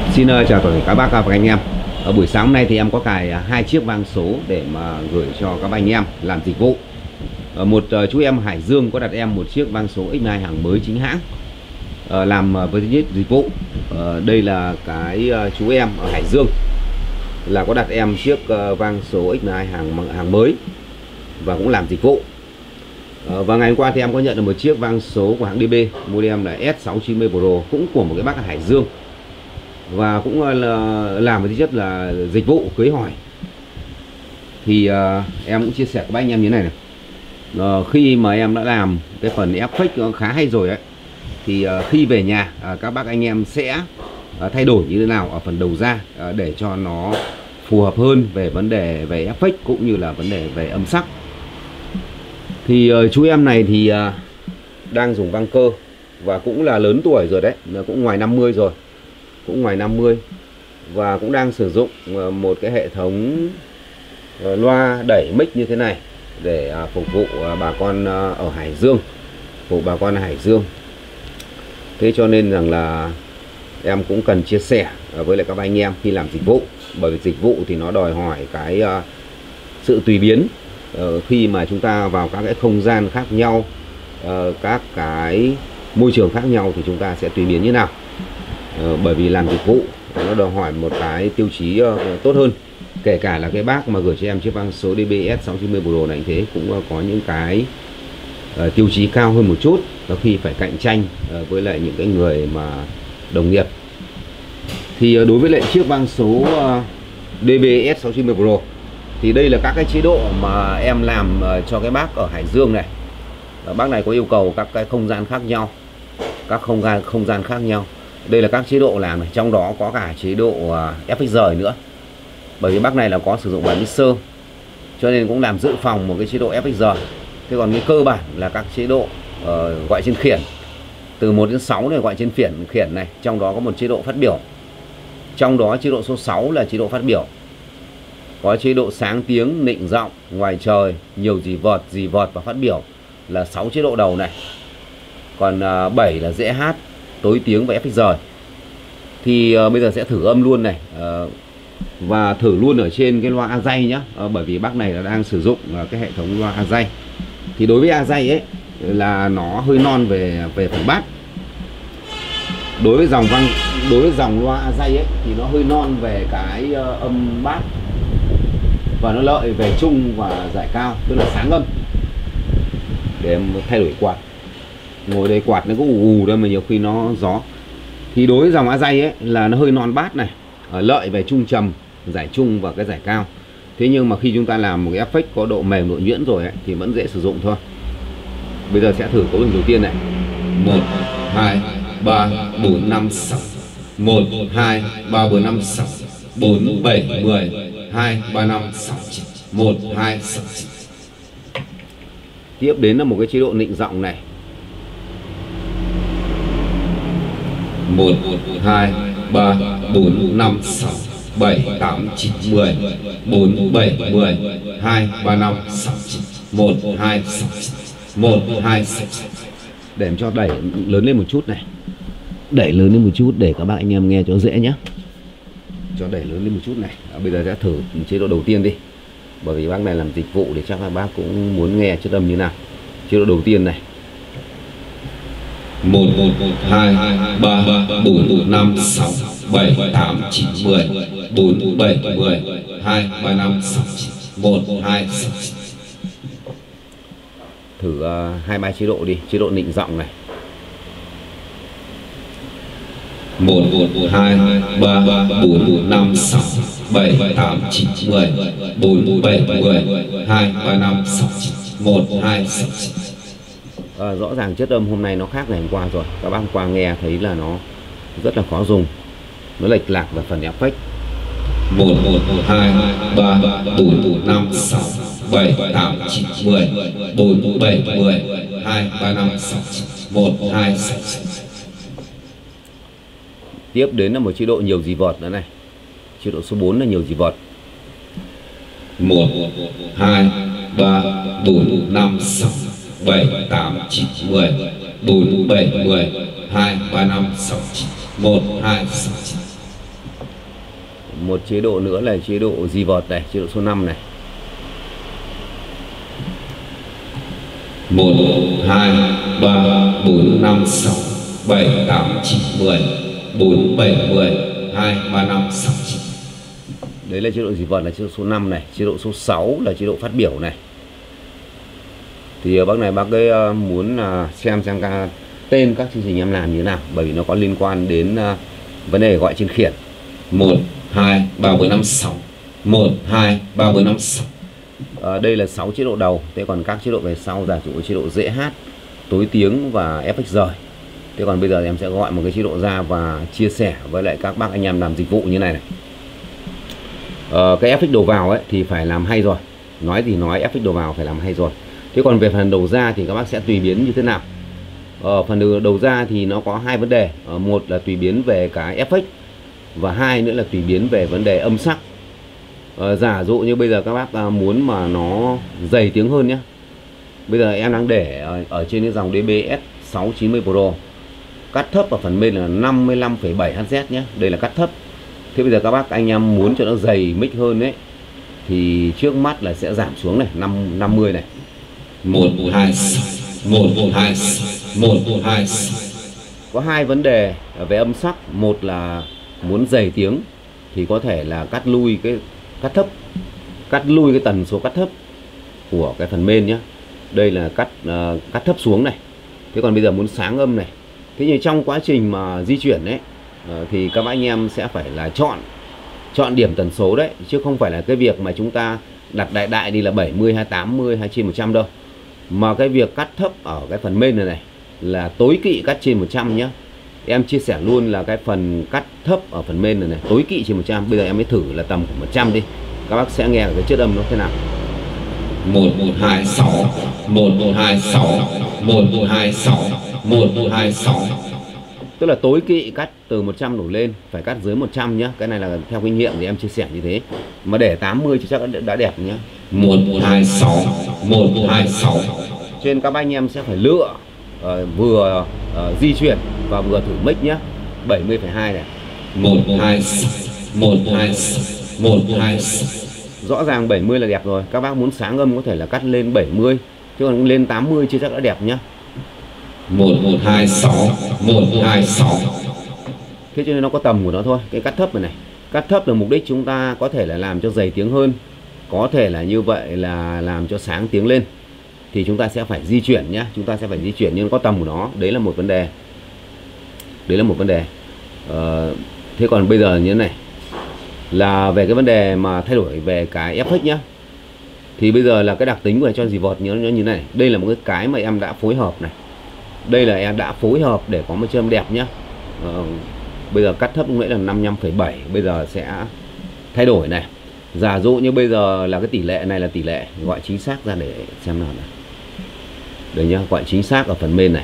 Xin chào toàn thể các bác và anh em. Ở buổi sáng hôm nay thì em có cài hai chiếc vang số để mà gửi cho các anh em làm dịch vụ. Một chú em Hải Dương có đặt em một chiếc vang số X2 hàng mới chính hãng làm với dịch vụ. Đây là cái chú em ở Hải Dương là có đặt em chiếc vang số X2 hàng mới và cũng làm dịch vụ. Và ngày hôm qua thì em có nhận được một chiếc vang số của hãng DB, model là S690 Pro, cũng của một cái bác ở Hải Dương, và cũng làm với tính chất là dịch vụ cưới hỏi. Thì em cũng chia sẻ với anh em như thế này này. Khi mà em đã làm cái phần effect nó khá hay rồi ấy, thì khi về nhà các bác anh em sẽ thay đổi như thế nào ở phần đầu ra để cho nó phù hợp hơn về vấn đề về effect cũng như là vấn đề về âm sắc. Thì chú em này thì đang dùng vang cơ và cũng là lớn tuổi rồi đấy, cũng ngoài 50 rồi, cũng ngoài 50, và cũng đang sử dụng một cái hệ thống loa đẩy mic như thế này để phục vụ bà con ở Hải Dương, phục bà con ở Hải Dương. Thế cho nên rằng là em cũng cần chia sẻ với lại các anh em khi làm dịch vụ, bởi vì dịch vụ thì nó đòi hỏi cái sự tùy biến khi mà chúng ta vào các cái không gian khác nhau, các cái môi trường khác nhau thì chúng ta sẽ tùy biến như nào. Bởi vì làm dịch vụ nó đòi hỏi một cái tiêu chí tốt hơn. Kể cả là cái bác mà gửi cho em chiếc vang số DBS 690 Pro này thế cũng có những cái tiêu chí cao hơn một chút, có khi phải cạnh tranh với lại những cái người mà đồng nghiệp. Thì đối với lại chiếc vang số DBS 690 Pro thì đây là các cái chế độ mà em làm cho cái bác ở Hải Dương này. Bác này có yêu cầu các cái không gian khác nhau, các không gian khác nhau. Đây là các chế độ làm này, trong đó có cả chế độ FX rời nữa. Bởi vì bác này là có sử dụng bản mixer, cho nên cũng làm dự phòng một cái chế độ FX rời. Thế còn cái cơ bản là các chế độ gọi trên khiển từ 1 đến 6 này, gọi trên khiển này, trong đó có một chế độ phát biểu. Trong đó chế độ số 6 là chế độ phát biểu. Có chế độ sáng tiếng, nịnh giọng, ngoài trời, nhiều dì vọt và phát biểu là 6 chế độ đầu này. Còn 7 là dễ hát, tối tiếng và FX rời. Thì bây giờ sẽ thử âm luôn này, và thử luôn ở trên cái loa A dây nhá, bởi vì bác này là đang sử dụng cái hệ thống loa A dây. Thì đối với A dây ấy là nó hơi non về phần bass. Đối với dòng loa A dây ấy thì nó hơi non về cái âm bass, và nó lợi về trung và giải cao, tức là sáng âm. Để em thay đổi quạt, ngồi đây quạt nó có ù đây mà nhiều khi nó gió. Thì đối với dòng A dây ấy là nó hơi non bass này, lợi về trung trầm, giải trung và cái giải cao. Thế nhưng mà khi chúng ta làm một cái effect có độ mềm, độ nhuyễn rồi ấy, thì vẫn dễ sử dụng thôi. Bây giờ sẽ thử cấu hình đầu tiên này. 1 2 3 4 5 6 1 2 3 4 5 6 4 7 10 2 3 5 6 9 1 2 6 9. Tiếp đến là một cái chế độ nịnh giọng này. 1 2 3 4 5 6 7 8 9 10 4 7 10 2 3 5 6 9 1 2 6 9 1 2 6 9. Để em cho đẩy lớn lên một chút này. Đẩy lớn lên một chút để các bạn anh em nghe cho dễ nhé. Cho đẩy lớn lên một chút này. Bây giờ sẽ thử chế độ đầu tiên đi. Bởi vì bác này làm dịch vụ thì chắc là bác cũng muốn nghe chất âm như nào. Chế độ đầu tiên này. 1 2 3 4 5 6 7 8 9 10 4 7 10 2 3 5 6 9 1 2 6 9. Thử 2-3 chế độ đi. Chế độ nịnh giọng này. 1 2 3 4 5 6 7 8 9 10 4 7 10 2 3 5 6 9 1 2 6 9. Rõ ràng chất âm hôm nay nó khác ngày hôm qua rồi. Các bác hôm qua nghe thấy là nó rất là khó dùng, nó lệch lạc về phần effect. 1 2 3 4 5 6 7 8 9 10 4 7 10 2 3 5 6 9 1 2 6 9. Tiếp đến là một chế độ nhiều dì vọt nữa này. Chế độ số 4 là nhiều dì vọt. 1 2 3 4 5 6 7 8 9 10 4 7 10 2 3 5 6 9 1 2 6 9. một chế độ nữa là chế độ reverse này, chế độ số 5 này. 1 2 3 4 5 6 7 8 9 10 4 7 10 2 3 5 6 9. Đấy là chế độ reverse là chế độ số 5 này. Chế độ số 6 là chế độ phát biểu này. Thì bác này bác ấy muốn xem tên các chương trình em làm như thế nào, bởi vì nó có liên quan đến vấn đề gọi trên khiển. 1 2 3 4 5 6 1 2 3 4 5 6. Đây là 6 chế độ đầu. Thế còn các chế độ về sau giả dụ chế độ dễ hát, tối tiếng và FX rời. Thế còn bây giờ em sẽ gọi một cái chế độ ra và chia sẻ với lại các bác anh em làm dịch vụ như này này. Cái FX đầu vào ấy thì phải làm hay rồi. Nói thì nói, FX đầu vào phải làm hay rồi. Thế còn về phần đầu ra thì các bác sẽ tùy biến như thế nào. Phần đầu ra thì nó có hai vấn đề. Một là tùy biến về cái FX, và hai nữa là tùy biến về vấn đề âm sắc. Giả dụ như bây giờ các bác muốn mà nó dày tiếng hơn nhé. Bây giờ em đang để ở trên cái dòng DBS 690 Pro, cắt thấp ở phần bên là 55,7 Hz nhé. Đây là cắt thấp. Thế bây giờ các bác anh em muốn cho nó dày mic hơn đấy, thì trước mắt là sẽ giảm xuống này, 50 này. 1 2 1 2 1 2. Có hai vấn đề về âm sắc. Một là muốn dày tiếng thì có thể là cắt lui cái cắt thấp, cắt lui cái tần số cắt thấp của cái phần main nhé. Đây là cắt thấp xuống này. Thế còn bây giờ muốn sáng âm này. Thế nhưng trong quá trình mà di chuyển đấy thì các anh em sẽ phải là chọn điểm tần số đấy, chứ không phải là cái việc mà chúng ta đặt đại đi là 70 hay 80 hay trên 100 đâu. Mà cái việc cắt thấp ở cái phần main này là tối kỵ cắt trên 100 nhé. Em chia sẻ luôn là cái phần cắt thấp ở phần main này tối kỵ trên 100. Bây giờ em mới thử là tầm của 100 đi. Các bác sẽ nghe cái chất âm nó thế nào. 1 2 6 1 2 6 1 2 6 1 2 6. Tức là tối kỵ cắt từ 100 đổ lên, phải cắt dưới 100 nhé. Cái này là theo kinh nghiệm thì em chia sẻ như thế. Mà để 80 thì chắc đã đẹp nhé. 1 2 6 1 2 6. Cho nên các anh em sẽ phải lựa vừa di chuyển và vừa thử mic nhé. 70,2 này. 1 2 1 2 1 2. Rõ ràng 70 là đẹp rồi. Các bác muốn sáng âm có thể là cắt lên 70, chứ còn lên 80 chưa chắc đã đẹp nhé. 1 2 6 1 2 6. Thế cho nên nó có tầm của nó thôi. Cái cắt thấp này cắt thấp là mục đích chúng ta có thể là làm cho dày tiếng hơn, có thể là như vậy là làm cho sáng tiếng lên, thì chúng ta sẽ phải di chuyển nhé. Chúng ta sẽ phải di chuyển nhưng có tầm của nó. Đấy là một vấn đề. Thế còn bây giờ như thế này là về cái vấn đề mà thay đổi về cái FX nhá. Thì bây giờ là cái đặc tính của cho reverse nó như thế này. Đây là một cái mà em đã phối hợp này. Đây là em đã phối hợp để có một chất âm đẹp nhá. Bây giờ cắt thấp lúc nãy là 55,7, bây giờ sẽ thay đổi này. Giả dụ như bây giờ là cái tỷ lệ này là tỷ lệ, gọi chính xác ra để xem nào này. Đấy nhá, gọi chính xác ở phần main này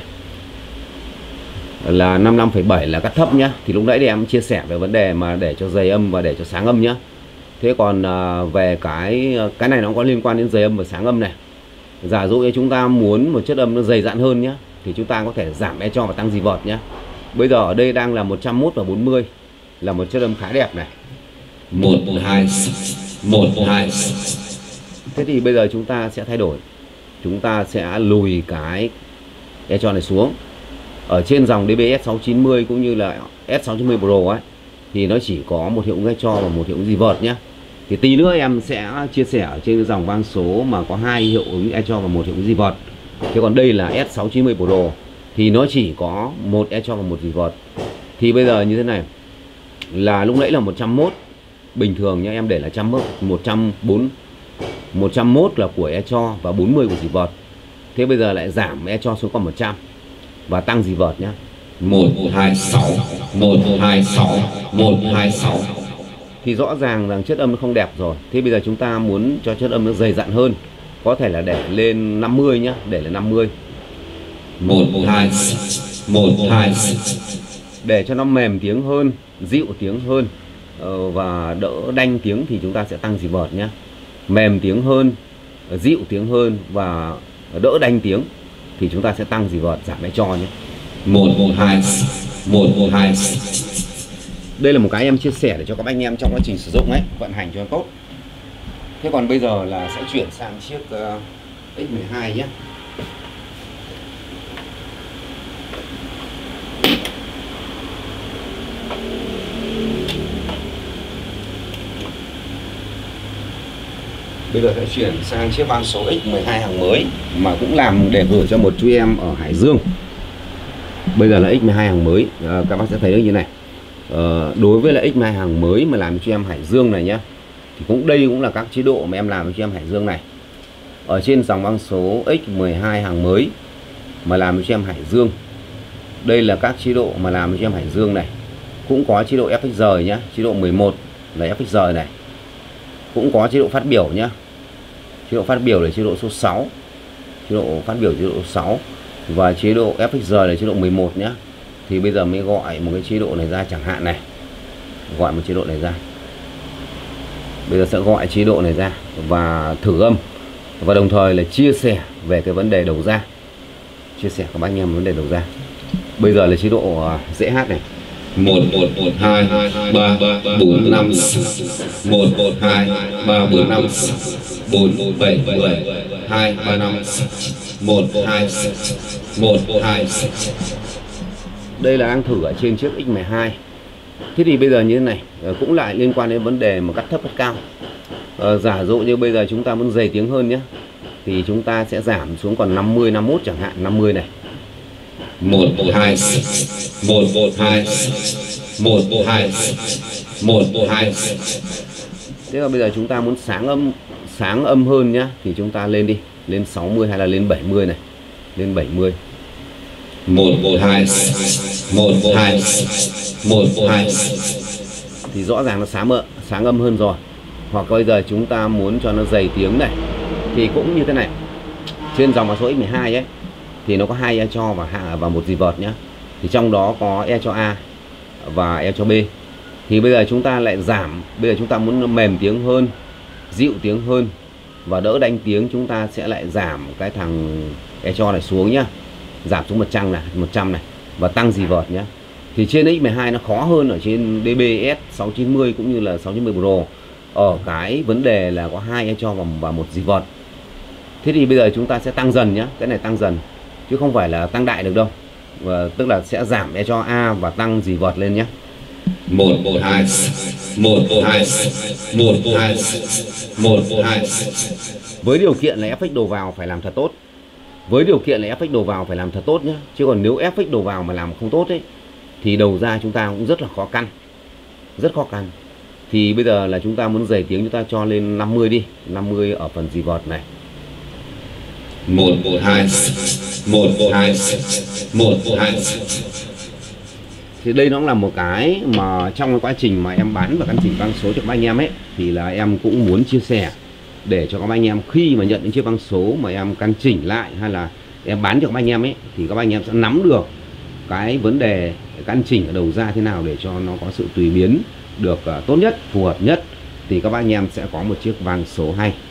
là 55,7 là cắt thấp nhá. Thì lúc nãy thì em chia sẻ về vấn đề mà để cho dày âm và để cho sáng âm nhá. Thế còn về cái này nó có liên quan đến dày âm và sáng âm này. Giả dụ như chúng ta muốn một chất âm nó dày dặn hơn nhá, thì chúng ta có thể giảm echo và tăng reverse nhá. Bây giờ ở đây đang là 101 và 40, là một chất âm khá đẹp này. 1 2 1 2. Thế thì bây giờ chúng ta sẽ thay đổi. Chúng ta sẽ lùi cái echo này xuống. Ở trên dòng DBS 690 cũng như là S690 Pro ấy, thì nó chỉ có một hiệu ứng echo và một hiệu ứng reverse nhé. Thì tí nữa em sẽ chia sẻ ở trên dòng vang số mà có hai hiệu ứng echo và một hiệu ứng reverse. Thế còn đây là S690 Pro thì nó chỉ có một echo và một reverse. Thì bây giờ như thế này là lúc nãy là 101 bình thường nhá, em để là 101 là của echo và 40 của reverse. Thế bây giờ lại giảm echo xuống còn 100 và tăng reverse nhá. 1 2 6 1 2 6 1 2 6. Thì rõ ràng rằng chất âm nó không đẹp rồi. Thế bây giờ chúng ta muốn cho chất âm nó dày dặn hơn, có thể là để lên 50 nhá, để là 50. 1 2 1 2. Để cho nó mềm tiếng hơn, dịu tiếng hơn và đỡ đanh tiếng thì chúng ta sẽ tăng reverse nhá. Mềm tiếng hơn, dịu tiếng hơn và đỡ đanh tiếng thì chúng ta sẽ tăng reverse, giảm echo nhé. 1 2 1 2. Đây là một cái em chia sẻ để cho các anh em trong quá trình sử dụng ấy, vận hành cho nó tốt. Thế còn bây giờ là sẽ chuyển sang chiếc X12 nhé. Bây giờ sẽ chuyển sang chiếc van số X12 hàng mới mà cũng làm để gửi cho một chú em ở Hải Dương. Bây giờ là X12 hàng mới, các bác sẽ thấy được như này. Đối với là X12 hàng mới mà làm cho em Hải Dương này nhá, thì đây cũng là các chế độ mà em làm cho em Hải Dương này. Ở trên dòng van số X12 hàng mới mà làm cho em Hải Dương, đây là các chế độ mà làm cho em Hải Dương này. Cũng có chế độ FX rời nhá, chế độ 11 là FX rời này. Cũng có chế độ phát biểu nhá. Chế độ phát biểu là chế độ số 6. Chế độ phát biểu chế độ 6 và chế độ FX rời là chế độ 11 nhá. Thì bây giờ mới gọi một cái chế độ này ra chẳng hạn này. Gọi một chế độ này ra. Bây giờ sẽ gọi chế độ này ra và thử âm. Và đồng thời là chia sẻ về cái vấn đề đầu ra. Chia sẻ các anh em vấn đề đầu ra. Bây giờ là chế độ dễ hát này. 1 1 1 2 3 4 5 1 1 2 3 4 5 4 7 10 2 3 5 1 2 1 2. Đây là đang thử ở trên chiếc X12. Thế thì bây giờ như thế này, cũng lại liên quan đến vấn đề mà cắt thấp cắt cao. Giả dụ như bây giờ chúng ta muốn dày tiếng hơn nhé, thì chúng ta sẽ giảm xuống còn 50 51 chẳng hạn, 50 này. 1 2 1 2 1 2 1 2. Thế là bây giờ chúng ta muốn sáng âm hơn nhá, thì chúng ta lên đi, lên 60 hay là lên 70 này. Lên 70. 1 2 1 2 1 2. Thì rõ ràng nó sáng âm hơn rồi. Hoặc bây giờ chúng ta muốn cho nó dày tiếng này, thì cũng như thế này. Trên dòng số X12 ấy thì nó có 2 echo và một reverb nhá. Thì trong đó có echo A và echo B. Thì bây giờ chúng ta lại giảm, bây giờ chúng ta muốn mềm tiếng hơn, dịu tiếng hơn và đỡ đanh tiếng, chúng ta sẽ lại giảm cái thằng echo này xuống nhá. Giảm xuống 100 này và tăng reverb nhá. Thì trên X12 nó khó hơn ở trên DBS 690 cũng như là 690 Pro ở cái vấn đề là có 2 echo và một reverb. Thế thì bây giờ chúng ta sẽ tăng dần nhá, cái này tăng dần chứ không phải là tăng đại được đâu. Tức là sẽ giảm echo A và tăng reverb lên nhé. 1 2 1 2 1 2 1 2. Với điều kiện là FX đầu vào phải làm thật tốt. Với điều kiện là FX đầu vào phải làm thật tốt nhé. Chứ còn nếu FX đầu vào mà làm không tốt ấy, thì đầu ra chúng ta cũng rất là khó căn. Rất khó căn. Thì bây giờ là chúng ta muốn dày tiếng, chúng ta cho lên 50 đi. 50 ở phần reverb này. 1 2 1 2 1 2. Thì đây nó cũng là một cái mà trong cái quá trình mà em bán và căn chỉnh vang số cho các anh em ấy, thì là em cũng muốn chia sẻ để cho các anh em khi mà nhận những chiếc vang số mà em căn chỉnh lại hay là em bán cho các anh em ấy, thì các anh em sẽ nắm được cái vấn đề căn chỉnh ở đầu ra thế nào để cho nó có sự tùy biến được tốt nhất, phù hợp nhất, thì các anh em sẽ có một chiếc vang số hay.